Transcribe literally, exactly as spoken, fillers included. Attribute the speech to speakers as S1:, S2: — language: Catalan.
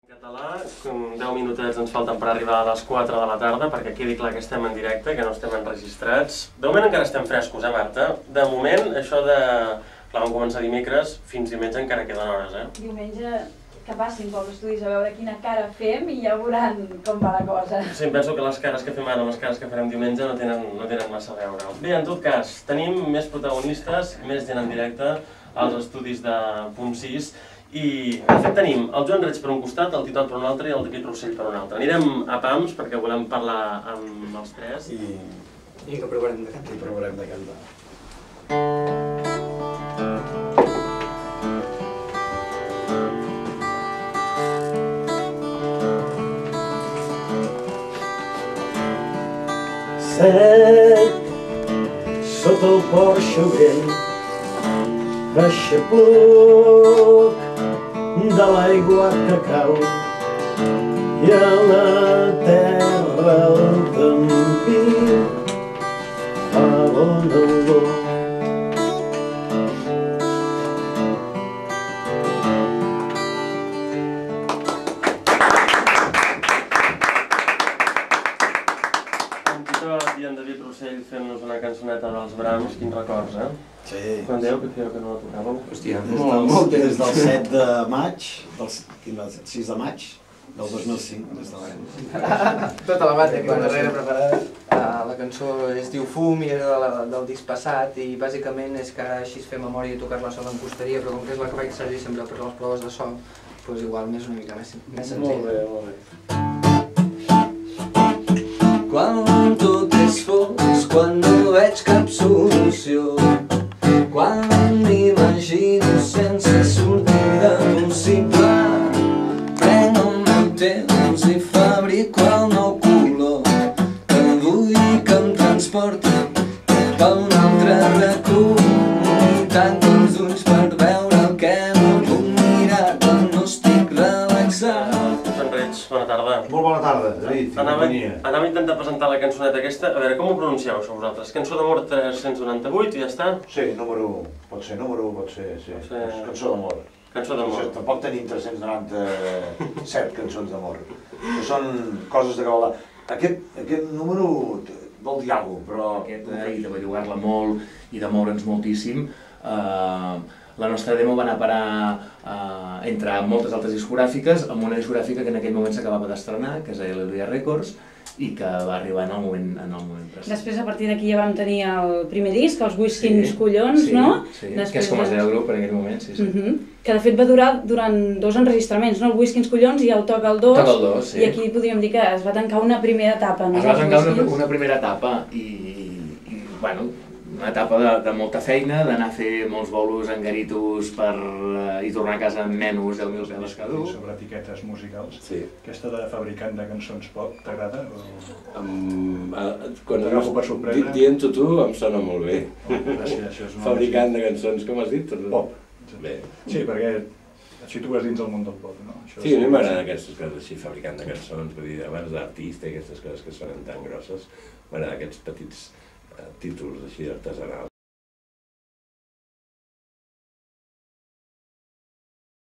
S1: En català, deu minutets ens falten per arribar a les quatre de la tarda, perquè quedi clar que estem en directe, que no estem enregistrats. De moment encara estem frescos, eh, Marta? De moment, això de... Clar, vam començar dimecres, fins diumenge encara queden hores, eh?
S2: Diumenge que passin pels estudis a veure quina cara fem i ja veuran com va la cosa.
S1: Sí, em penso que les cares que fem ara, les cares que farem diumenge, no tenen, no tenen massa a veure. Bé, en tot cas, tenim més protagonistes, més gent en directe als estudis de Punt sis, i de fet tenim el Joan Reig per un costat, el Titot per un altre i el David Rossell per un altre. Anirem a pams perquè volem parlar amb els tres.
S3: I,
S4: I que provarem de cantar.
S3: i provarem de cantar.
S5: Set sota el porxo vent, aixapuc de l'aigua que cau i a la terra el campí fa bona olor.
S1: I en David Rossell fent-nos una cançoneta dels Brahms, quins records, eh?
S3: Sí.
S1: Quan dèieu que fèieu que no la tocàveu?
S4: Hòstia,
S3: Des
S4: molt,
S3: del,
S4: molt
S3: des
S4: temps.
S3: del set de maig, del quin va ser? sis de maig del dos mil cinc, des de l'any.
S4: Tota la banda aquí al darrere preparada. Uh, la cançó es diu Fum i era de la, del disc passat i bàsicament és que ara així es fer memòria i tocar-la sola en costeria, però com que és la que vaig servir sempre per les proves de so, doncs igual m'és una mica més, més senzill.
S1: Molt bé, molt bé.
S6: Quan tot és fos, quan no veig cap solució, quan m'imagino sense sortida possible, prenc el meu temps i fabrico el nou color que vull que em transporti cap a un altre racó i tanco els ulls per veure el que no puc mirar quan no estic relaxat.
S1: Joan Reig, bona tarda.
S7: Molt bona tarda, David, i
S1: Anava,
S7: companyia.
S1: anava a intentar presentar la cançoneta aquesta. A veure, com ho pronuncieu això vosaltres? Cançó d'amor tres-cents noranta-vuit i ja està?
S7: Sí, número un. Pot ser número un, pot ser, sí.
S1: Pot ser-
S7: Cançó d'amor.
S1: Cançó d'amor.
S7: Tampoc tenim tres-cents noranta-set cançons d'amor. Que són coses de cavalà. Aquest, aquest número vol dir alguna cosa, però...
S8: Aquest, eh, i de bellugar-la molt i de moure'ns moltíssim. Eh, la nostra demo va anar a parar eh, entre moltes altres discogràfiques amb una discogràfica que en aquell moment s'acabava d'estrenar, que és Aleluia Records, i que va arribar en el moment, en el moment precís.
S2: Després, a partir d'aquí, ja vam tenir el primer disc, els Whiskins
S8: Sí,
S2: Collons,
S8: sí,
S2: no?
S8: Sí,
S2: Després
S8: que és com es
S2: de-
S8: deia el grup en aquell moment, sí, sí.
S2: Mhm. Que de fet va durar durant dos enregistraments, no? El Whiskins Collons i el Toca el dos.
S8: Toca el dos, sí.
S2: I aquí podríem dir que es va tancar una primera etapa, no?
S8: Es va
S2: dels
S8: tancar una,
S2: Whiskins.
S8: una primera etapa i, i bueno, una etapa de, de molta feina, d'anar a fer molts bolos en garitos per, eh, i tornar a casa amb menys deu mil peles cada un.
S9: Sobre etiquetes musicals.
S10: Sí.
S9: Aquesta de fabricant de cançons pop, t'agrada? O...
S10: Um, uh, quan
S9: T'agafo per sorpresa.
S10: di- Dient-ho tu em sona molt bé.
S9: Oh, gràcies, això és una...
S10: Fabricant de cançons, com has dit?
S9: Pop.
S10: Bé.
S9: Sí, perquè et situes dins el món del pop, no? Això
S10: Sí, a
S9: és-
S10: mi m'agraden aquestes coses així, fabricant de cançons, vull dir, abans d'artista i aquestes coses que sonen tan grosses, m'agraden aquests petits eh, títols així artesanals.